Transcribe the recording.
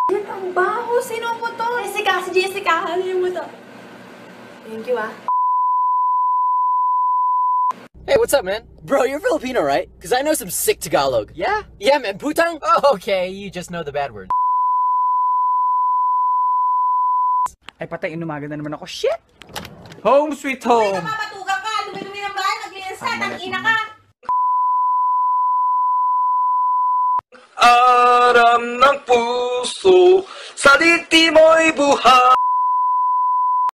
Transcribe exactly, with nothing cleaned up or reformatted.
Yan ang baho. Sino po to? Jessica, si Jessica. Ano mo to? Thank you, ah. Hey, what's up, man? Bro, you're Filipino, right? Because I know some sick Tagalog. Yeah? Yeah, man. Putang? Oh, okay. You just know the bad word. Ay, patay, inumaga na naman ako. Shit! Home sweet home! Uy, namamatugan ka. Dumi-dumi ng bahay. Naglinis ka. Tang-ina ka. Aram ng puso, sa diti mo'y buhay.